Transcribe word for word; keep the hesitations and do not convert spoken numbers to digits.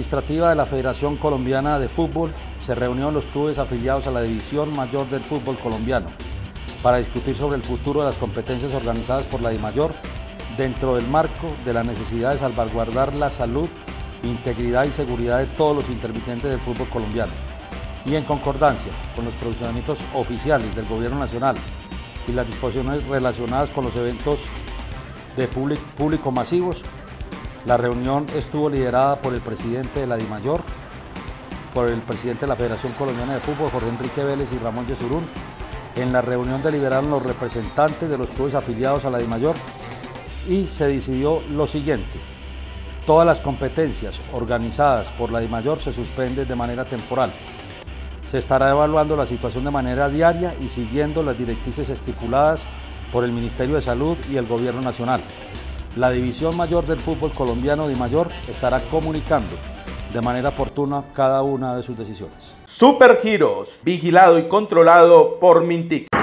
administrativa de la Federación Colombiana de Fútbol se reunió en los clubes afiliados a la División Mayor del Fútbol Colombiano para discutir sobre el futuro de las competencias organizadas por la DIMAYOR dentro del marco de la necesidad de salvaguardar la salud, integridad y seguridad de todos los intervinientes del fútbol colombiano, y en concordancia con los procedimientos oficiales del Gobierno Nacional y las disposiciones relacionadas con los eventos de público masivos. La reunión estuvo liderada por el presidente de la DIMAYOR, por el presidente de la Federación Colombiana de Fútbol, Jorge Enrique Vélez y Ramón Yesurún. En la reunión deliberaron los representantes de los clubes afiliados a la DIMAYOR y se decidió lo siguiente: todas las competencias organizadas por la DIMAYOR se suspenden de manera temporal. Se estará evaluando la situación de manera diaria y siguiendo las directrices estipuladas por el Ministerio de Salud y el Gobierno Nacional. La División Mayor del Fútbol Colombiano DIMAYOR estará comunicando de manera oportuna cada una de sus decisiones. Supergiros, vigilado y controlado por Mintic.